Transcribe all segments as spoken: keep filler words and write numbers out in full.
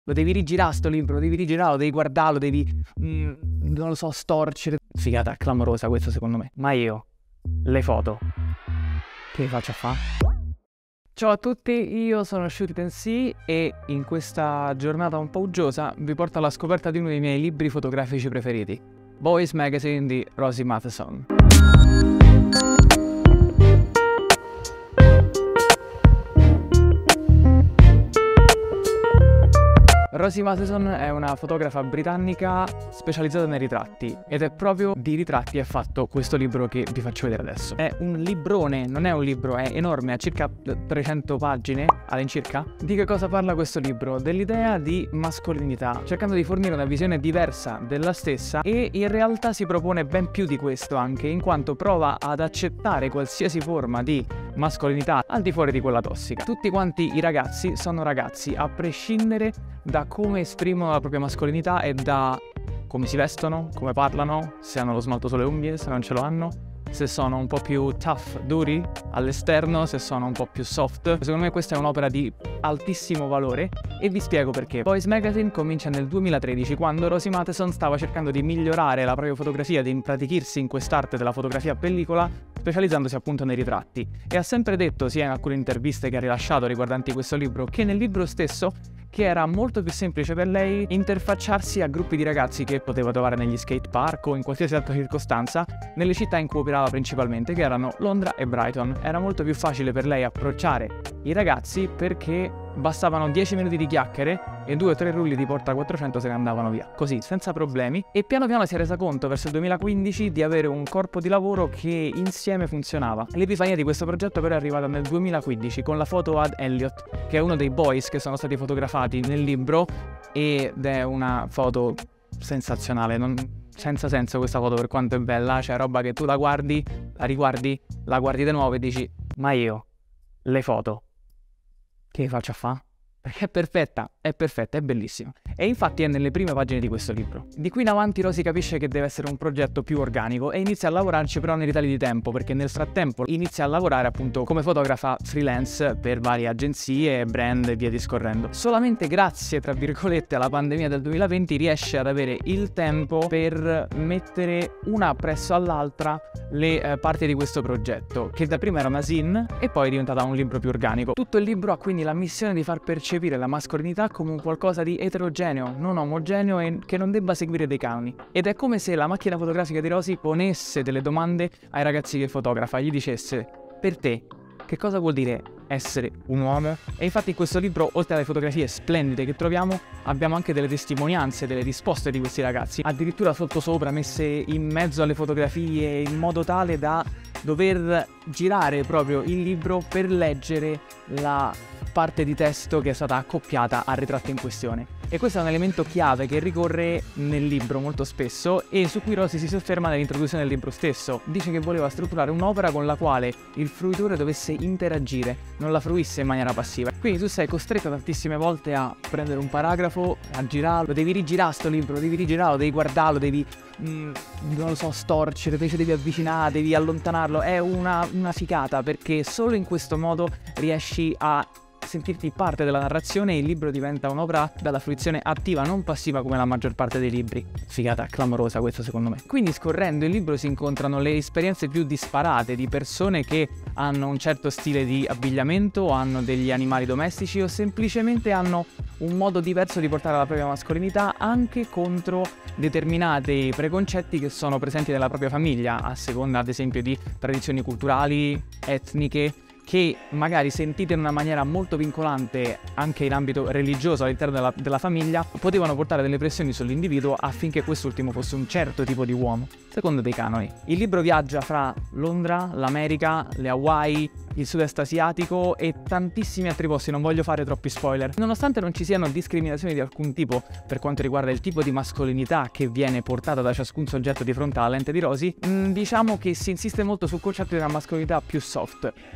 Lo devi rigirare sto libro, lo devi rigirare, lo devi guardare, lo devi, mm, non lo so, storcere. Figata clamorosa questa secondo me. Ma io, le foto, che faccio a fa'? Ciao a tutti, io sono ShootItAndSee e in questa giornata un po' uggiosa vi porto alla scoperta di uno dei miei libri fotografici preferiti, Boys Magazine di Rosie Matheson. Rosie Matheson è una fotografa britannica specializzata nei ritratti ed è proprio di ritratti è fatto questo libro che vi faccio vedere adesso. È un librone, non è un libro, è enorme, ha circa trecento pagine all'incirca. Di che cosa parla questo libro? Dell'idea di mascolinità, cercando di fornire una visione diversa della stessa e in realtà si propone ben più di questo anche, in quanto prova ad accettare qualsiasi forma di mascolinità al di fuori di quella tossica. Tutti quanti i ragazzi sono ragazzi, a prescindere da come esprimono la propria mascolinità e da come si vestono, come parlano, se hanno lo smalto sulle unghie, se non ce lo hanno, se sono un po' più tough, duri all'esterno, se sono un po' più soft. Secondo me questa è un'opera di altissimo valore e vi spiego perché. Boys Magazine comincia nel duemilatredici, quando Rosie Matheson stava cercando di migliorare la propria fotografia, di impratichirsi in quest'arte della fotografia a pellicola, specializzandosi appunto nei ritratti. E ha sempre detto, sia in alcune interviste che ha rilasciato riguardanti questo libro, che nel libro stesso, che era molto più semplice per lei interfacciarsi a gruppi di ragazzi che poteva trovare negli skate park o in qualsiasi altra circostanza nelle città in cui operava principalmente, che erano Londra e Brighton. Era molto più facile per lei approcciare i ragazzi perché bastavano dieci minuti di chiacchiere e due o tre rulli di Porta quattrocento se ne andavano via, così, senza problemi. E piano piano si è resa conto verso il duemilaquindici di avere un corpo di lavoro che insieme funzionava. L'epifania di questo progetto però è arrivata nel duemilaquindici con la foto ad Elliot, che è uno dei boys che sono stati fotografati nel libro, ed è una foto sensazionale, non... senza senso questa foto per quanto è bella, cioè roba che tu la guardi, la riguardi, la guardi di nuovo e dici ma io, le foto, che faccio a fa'? Perché è perfetta, è perfetta, è bellissima. E infatti è nelle prime pagine di questo libro. Di qui in avanti Rosie capisce che deve essere un progetto più organico e inizia a lavorarci però nei ritagli di tempo, perché nel frattempo inizia a lavorare appunto come fotografa freelance per varie agenzie, brand e via discorrendo. Solamente grazie, tra virgolette, alla pandemia del duemilaventi riesce ad avere il tempo per mettere una presso all'altra le eh, parti di questo progetto, che da prima era una zine e poi è diventata un libro più organico. Tutto il libro ha quindi la missione di far percepire la mascolinità come un qualcosa di eterogeneo, non omogeneo e che non debba seguire dei canoni. Ed è come se la macchina fotografica di Rosie ponesse delle domande ai ragazzi che fotografa, gli dicesse: per te, che cosa vuol dire essere un uomo? E infatti in questo libro, oltre alle fotografie splendide che troviamo, abbiamo anche delle testimonianze, delle risposte di questi ragazzi, addirittura sottosopra, messe in mezzo alle fotografie in modo tale da dover girare proprio il libro per leggere la parte di testo che è stata accoppiata al ritratto in questione. E questo è un elemento chiave che ricorre nel libro molto spesso e su cui Rosie si sofferma nell'introduzione del libro stesso. Dice che voleva strutturare un'opera con la quale il fruitore dovesse interagire, non la fruisse in maniera passiva. Quindi tu sei costretto tantissime volte a prendere un paragrafo, a girarlo, lo devi rigirare sto libro, lo devi rigirare, lo devi guardarlo, devi, mm, non lo so, storcere, poi ci devi avvicinare, devi allontanarlo. È una, una ficata, perché solo in questo modo riesci a sentirti parte della narrazione e il libro diventa un'opera dalla fruizione attiva, non passiva come la maggior parte dei libri. Figata clamorosa questa secondo me. Quindi scorrendo il libro si incontrano le esperienze più disparate di persone che hanno un certo stile di abbigliamento, hanno degli animali domestici o semplicemente hanno un modo diverso di portare la propria mascolinità anche contro determinati preconcetti che sono presenti nella propria famiglia, a seconda ad esempio di tradizioni culturali, etniche, che magari sentite in una maniera molto vincolante anche in ambito religioso all'interno della, della famiglia, potevano portare delle pressioni sull'individuo affinché quest'ultimo fosse un certo tipo di uomo, secondo dei canoni. Il libro viaggia fra Londra, l'America, le Hawaii, il sud-est asiatico e tantissimi altri posti, non voglio fare troppi spoiler. Nonostante non ci siano discriminazioni di alcun tipo per quanto riguarda il tipo di mascolinità che viene portata da ciascun soggetto di fronte alla lente di Rosie, mh, diciamo che si insiste molto sul concetto di una mascolinità più soft, di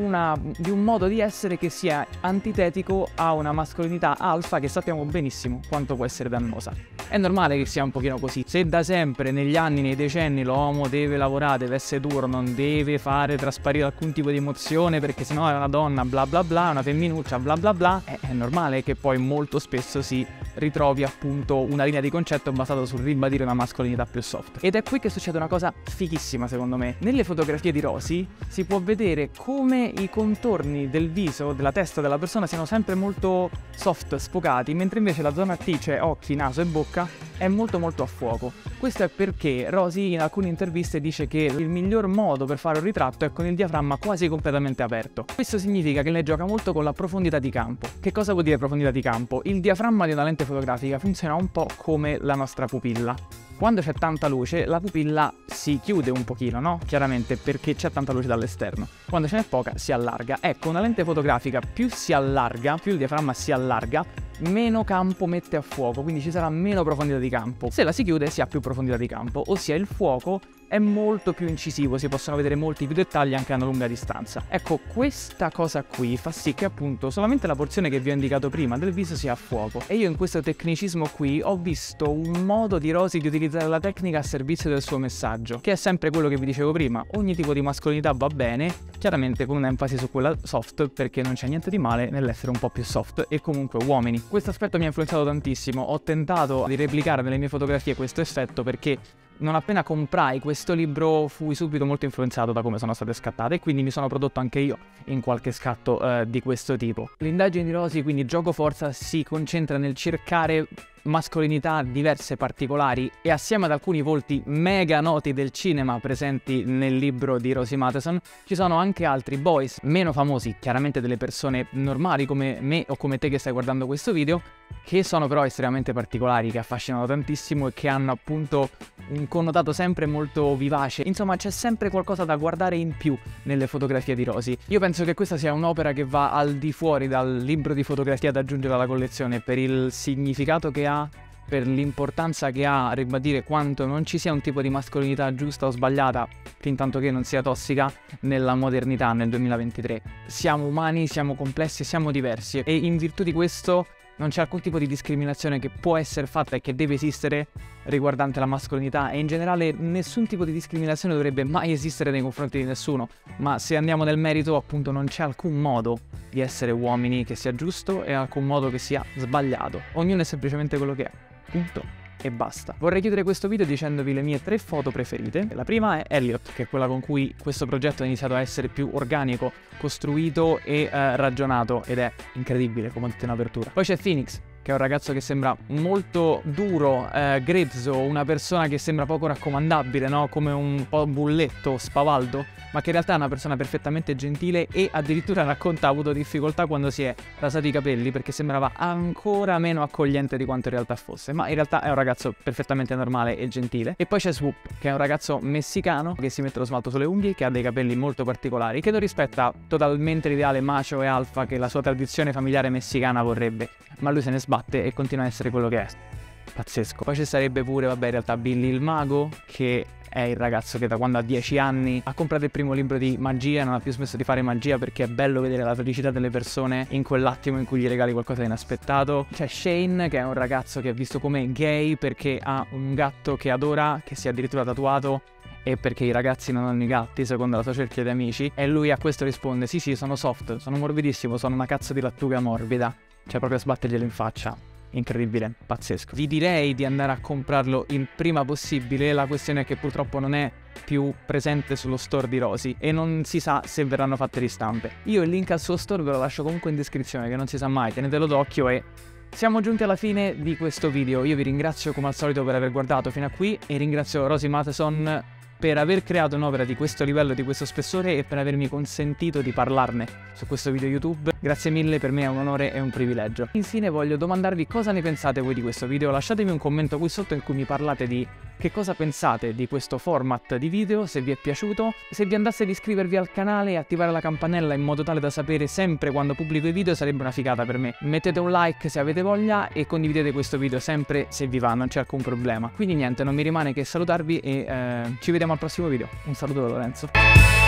una, di un modo di essere che sia antitetico a una mascolinità alfa che sappiamo benissimo quanto può essere dannosa. È normale che sia un pochino così. Se da sempre, negli anni, nei decenni, l'uomo deve lavorare, deve essere duro, non deve fare trasparire alcun tipo di emozione perché sennò è una donna bla bla bla, una femminuccia bla bla bla, è, è normale che poi molto spesso si ritrovi appunto una linea di concetto basata sul ribadire una mascolinità più soft. Ed è qui che succede una cosa fighissima secondo me. Nelle fotografie di Rosy si può vedere come i contorni del viso, della testa della persona siano sempre molto soft, sfocati, mentre invece la zona T, cioè occhi, naso e bocca, è molto molto a fuoco. Questo è perché Rosy in alcune interviste dice che il miglior modo per fare un ritratto è con il diaframma quasi completamente aperto. Questo significa che lei gioca molto con la profondità di campo. Che cosa vuol dire profondità di campo? Il diaframma di una lente fotografica funziona un po' come la nostra pupilla. Quando c'è tanta luce la pupilla si chiude un pochino, no? Chiaramente perché c'è tanta luce dall'esterno. Quando ce n'è poca si allarga. Ecco, una lente fotografica più si allarga, più il diaframma si allarga, meno campo mette a fuoco, quindi ci sarà meno profondità di campo. Se la si chiude si ha più profondità di campo, ossia il fuoco è molto più incisivo, si possono vedere molti più dettagli anche a una lunga distanza. Ecco, questa cosa qui fa sì che appunto solamente la porzione che vi ho indicato prima del viso sia a fuoco. E io in questo tecnicismo qui ho visto un modo di Rosy di utilizzare la tecnica a servizio del suo messaggio, che è sempre quello che vi dicevo prima: ogni tipo di mascolinità va bene, chiaramente con un'enfasi su quella soft, perché non c'è niente di male nell'essere un po' più soft e comunque uomini. Questo aspetto mi ha influenzato tantissimo, ho tentato di replicare nelle mie fotografie questo effetto perché non appena comprai questo libro fui subito molto influenzato da come sono state scattate e quindi mi sono prodotto anche io in qualche scatto eh, di questo tipo. L'indagine di Rosy, quindi Gioco Forza, si concentra nel cercare mascolinità diverse, particolari, e assieme ad alcuni volti mega noti del cinema presenti nel libro di Rosy Matheson ci sono anche altri boys meno famosi, chiaramente delle persone normali come me o come te che stai guardando questo video, che sono però estremamente particolari, che affascinano tantissimo e che hanno appunto un connotato sempre molto vivace. Insomma, c'è sempre qualcosa da guardare in più nelle fotografie di Rosy. Io penso che questa sia un'opera che va al di fuori dal libro di fotografia da aggiungere alla collezione per il significato che ha, per l'importanza che ha a ribadire quanto non ci sia un tipo di mascolinità giusta o sbagliata, fin tanto che non sia tossica, nella modernità, nel duemilaventitré. Siamo umani, siamo complessi, siamo diversi e in virtù di questo non c'è alcun tipo di discriminazione che può essere fatta e che deve esistere riguardante la mascolinità, e in generale nessun tipo di discriminazione dovrebbe mai esistere nei confronti di nessuno. Ma se andiamo nel merito, appunto, non c'è alcun modo di essere uomini che sia giusto e alcun modo che sia sbagliato. Ognuno è semplicemente quello che è, punto e basta. Vorrei chiudere questo video dicendovi le mie tre foto preferite. La prima è Elliot, che è quella con cui questo progetto è iniziato a essere più organico, costruito e eh, ragionato, ed è incredibile, come ho detto in apertura. Poi c'è Phoenix, che è un ragazzo che sembra molto duro, eh, grezzo, una persona che sembra poco raccomandabile, no? Come un po' bulletto, spavaldo, ma che in realtà è una persona perfettamente gentile e addirittura racconta ha avuto difficoltà quando si è rasato i capelli perché sembrava ancora meno accogliente di quanto in realtà fosse, ma in realtà è un ragazzo perfettamente normale e gentile. E poi c'è Swoop, che è un ragazzo messicano che si mette lo smalto sulle unghie, che ha dei capelli molto particolari, che non rispetta totalmente l'ideale macho e alfa che la sua tradizione familiare messicana vorrebbe, ma lui se ne sbatte e continua a essere quello che è. Pazzesco. Poi ci sarebbe pure, vabbè, in realtà Billy il mago, che è il ragazzo che da quando ha dieci anni ha comprato il primo libro di magia e non ha più smesso di fare magia perché è bello vedere la felicità delle persone in quell'attimo in cui gli regali qualcosa di inaspettato. C'è Shane, che è un ragazzo che è visto come gay perché ha un gatto che adora, che si è addirittura tatuato, e perché i ragazzi non hanno i gatti secondo la sua cerchia di amici, e lui a questo risponde: sì sì, sono soft, sono morbidissimo, sono una cazzo di lattuga morbida. Cioè proprio a sbatterglielo in faccia. Incredibile, pazzesco. Vi direi di andare a comprarlo il prima possibile, la questione è che purtroppo non è più presente sullo store di Rosy e non si sa se verranno fatte ristampe. Io il link al suo store ve lo lascio comunque in descrizione, che non si sa mai, tenetelo d'occhio. E siamo giunti alla fine di questo video. Io vi ringrazio come al solito per aver guardato fino a qui e ringrazio Rosy Matheson per aver creato un'opera di questo livello, di questo spessore, e per avermi consentito di parlarne su questo video YouTube. Grazie mille, per me è un onore e un privilegio. Infine voglio domandarvi cosa ne pensate voi di questo video. Lasciatemi un commento qui sotto in cui mi parlate di che cosa pensate di questo format di video, se vi è piaciuto, se vi andasse di iscrivervi al canale e attivare la campanella in modo tale da sapere sempre quando pubblico i video, sarebbe una figata per me. Mettete un like se avete voglia e condividete questo video sempre se vi va, non c'è alcun problema. Quindi niente, non mi rimane che salutarvi e eh, ci vediamo al prossimo video. Un saluto da Lorenzo.